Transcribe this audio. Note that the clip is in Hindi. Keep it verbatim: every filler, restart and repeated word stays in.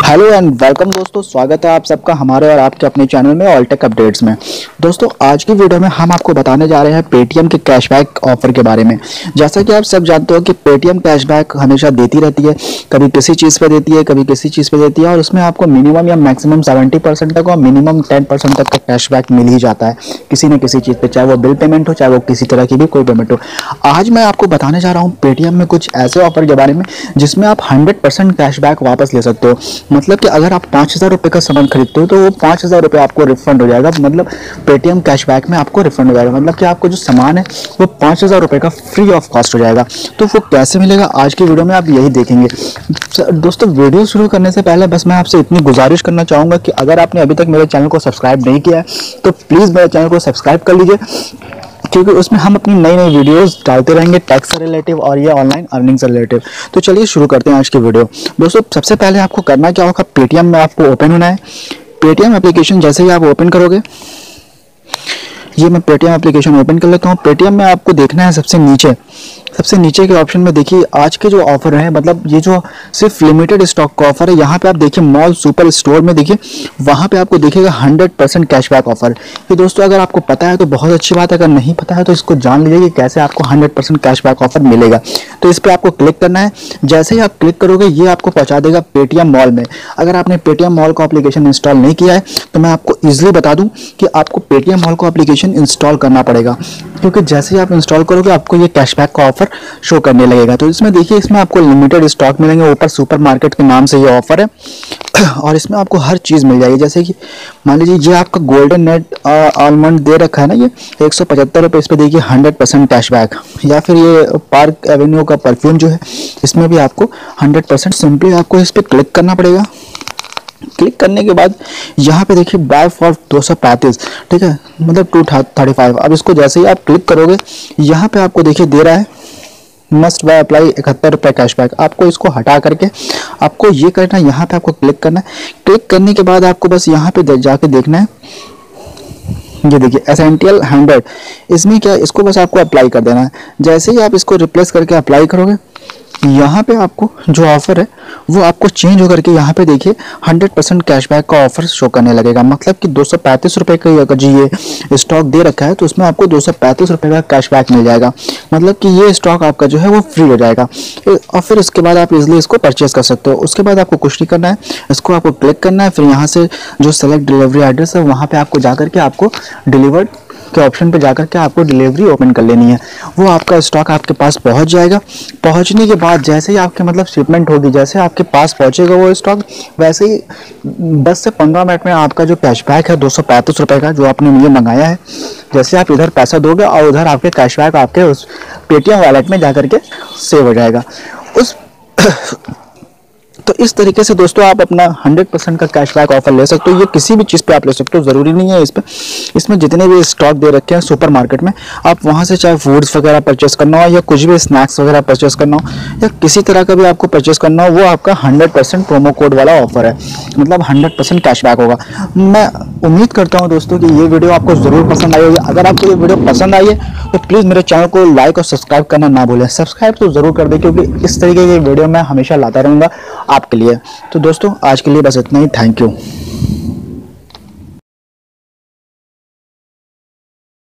हेलो एंड वेलकम दोस्तों, स्वागत है आप सबका हमारे और आपके अपने चैनल में ऑलटेक अपडेट्स में। दोस्तों आज की वीडियो में हम आपको बताने जा रहे हैं पेटीएम के कैशबैक ऑफर के बारे में। जैसा कि आप सब जानते हो कि पेटीएम कैशबैक हमेशा देती रहती है, कभी किसी चीज़ पे देती है, कभी किसी चीज़ पे देती है, और उसमें आपको मिनिमम या मैक्सिमम सेवेंटी परसेंट तक और मिनिमम टेन परसेंट तक का कैशबैक मिल ही जाता है किसी न किसी चीज़ पर, चाहे वो बिल पेमेंट हो, चाहे वो किसी तरह की भी कोई पेमेंट हो। आज मैं आपको बताने जा रहा हूँ पेटीएम में कुछ ऐसे ऑफर के बारे में जिसमें आप हंड्रेड परसेंट कैशबैक वापस ले सकते हो। मतलब कि अगर आप पाँच हज़ार रुपये का सामान खरीदते हो तो वो पाँच हज़ार रुपये आपको रिफंड हो जाएगा। मतलब पेटीएम कैशबैक में आपको रिफंड हो जाएगा, मतलब कि आपको जो सामान है वो पाँच हज़ार रुपये का फ्री ऑफ कॉस्ट हो जाएगा। तो वो कैसे मिलेगा आज की वीडियो में आप यही देखेंगे। दोस्तों वीडियो शुरू करने से पहले बस मैं आपसे इतनी गुजारिश करना चाहूँगा कि अगर आपने अभी तक मेरे चैनल को सब्सक्राइब नहीं किया है तो प्लीज़ मेरे चैनल को सब्सक्राइब कर लीजिए, क्योंकि उसमें हम अपनी नई नई वीडियोस डालते रहेंगे टैक्स से रिलेटिव और ये ऑनलाइन अर्निंग से रिलेटिव। तो चलिए शुरू करते हैं आज की वीडियो। दोस्तों सबसे पहले आपको करना क्या होगा, पेटीएम में आपको ओपन होना है। पेटीएम एप्लीकेशन जैसे ही आप ओपन करोगे, ये मैं पेटीएम एप्लीकेशन ओपन कर लेता हूँ। पेटीएम में आपको देखना है सबसे नीचे, सबसे नीचे के ऑप्शन में देखिए आज के जो ऑफर है, मतलब ये जो सिर्फ लिमिटेड स्टॉक का ऑफर है, यहाँ पे आप देखिए मॉल सुपर स्टोर में देखिए, वहाँ पे आपको देखिएगा हंड्रेड परसेंट कैशबैक ऑफर। तो दोस्तों अगर आपको पता है तो बहुत अच्छी बात है, अगर नहीं पता है तो इसको जान लीजिए कि कैसे आपको हंड्रेड परसेंट कैशबैक ऑफर मिलेगा। तो इस पर आपको क्लिक करना है। जैसे ही आप क्लिक करोगे ये आपको पहुँचा देगा पेटीएम मॉल में। अगर आपने पेटीएम मॉल को एप्लीकेशन इंस्टॉल नहीं किया है तो मैं आपको ईजिली बता दूँ कि आपको पेटीएम मॉल को एप्लीकेशन इंस्टॉल करना पड़ेगा, क्योंकि जैसे ही आप इंस्टॉल करोगे आपको ये कैशबैक का ऑफर शो करने लगेगा। तो इसमें देखिए, इसमें आपको लिमिटेड स्टॉक मिलेंगे, ऊपर सुपर मार्केट के नाम से ये ऑफर है और इसमें आपको हर चीज़ मिल जाएगी। जैसे कि मान लीजिए ये आपका गोल्डन नेट आलमंड दे रखा है ना, ये एक सौ पचहत्तर रुपये, इस पर देखिए हंड्रेड परसेंट कैशबैक। या फिर ये पार्क एवेन्यू का परफ्यूम जो है, इसमें भी आपको हंड्रेड परसेंट। सिंपली आपको इस पर क्लिक करना पड़ेगा। क्लिक करने के बाद यहाँ पे देखिए बाय फॉर दो सौ पैंतीस, ठीक है, मतलब टू थर्टी फाइव। अब इसको जैसे ही आप क्लिक करोगे यहाँ पे आपको देखिए दे रहा है मस्ट बाय अप्लाई इकहत्तर रुपये कैशबैक। आपको इसको हटा करके आपको ये करना है, यहाँ पे आपको क्लिक करना है। क्लिक करने के बाद आपको बस यहाँ पे जाके देखना है, ये देखिए एसेंटियल हंड्रेड, इसमें क्या, इसको बस आपको अप्लाई कर देना है। जैसे ही आप इसको रिप्लेस करके अप्लाई करोगे, यहाँ पे आपको जो ऑफर है वो आपको चेंज होकर के यहाँ पे देखिए हंड्रेड परसेंट कैशबैक का ऑफर शो करने लगेगा। मतलब कि दो सौ पैंतीस रुपये का अगर जी ये स्टॉक दे रखा है तो उसमें आपको दो सौ पैंतीस रुपये का कैशबैक मिल जाएगा। मतलब कि ये स्टॉक आपका जो है वो फ्री हो जाएगा और फिर उसके बाद आप इजीली इसको परचेस कर सकते हो। उसके बाद आपको कुछ नहीं करना है, इसको आपको क्लिक करना है। फिर यहाँ से जो सेलेक्ट डिलीवरी एड्रेस है वहाँ पर आपको जाकर के आपको डिलीवर्ड के ऑप्शन पे जाकर के आपको डिलीवरी ओपन कर लेनी है। वो आपका स्टॉक आपके पास पहुंच जाएगा। पहुंचने के बाद जैसे ही आपके मतलब शिपमेंट होगी, जैसे आपके पास पहुंचेगा वो स्टॉक, वैसे ही दस से पंद्रह मिनट में आपका जो कैशबैक है दो सौ पैंतीस रुपये का जो आपने मुझे मंगाया है, जैसे आप इधर पैसा दोगे और उधर आपके कैशबैक आपके उस पेटीएम वॉलेट में जाकर के सेव हो जाएगा उस तो इस तरीके से दोस्तों आप अपना हंड्रेड परसेंट का कैशबैक ऑफर ले सकते हो। ये किसी भी चीज़ पे आप ले सकते हो, ज़रूरी नहीं है इस पर। इसमें जितने भी स्टॉक दे रखे हैं सुपर मार्केट में, आप वहाँ से चाहे फूड्स वगैरह परचेस करना हो या कुछ भी स्नैक्स वगैरह परचेस करना हो या किसी तरह का भी आपको परचेस करना हो, वो आपका हंड्रेड परसेंट प्रोमो कोड वाला ऑफर है, मतलब हंड्रेड परसेंट कैशबैक होगा। मैं उम्मीद करता हूँ दोस्तों कि ये वीडियो आपको ज़रूर पसंद आई होगी। अगर आपको ये वीडियो पसंद आई है तो प्लीज़ मेरे चैनल को लाइक और सब्सक्राइब करना ना भूलें। सब्सक्राइब तो ज़रूर कर दें, क्योंकि इस तरीके की वीडियो मैं हमेशा लाता रहूँगा आपके लिए। तो दोस्तों आज के लिए बस इतना ही। Thank you.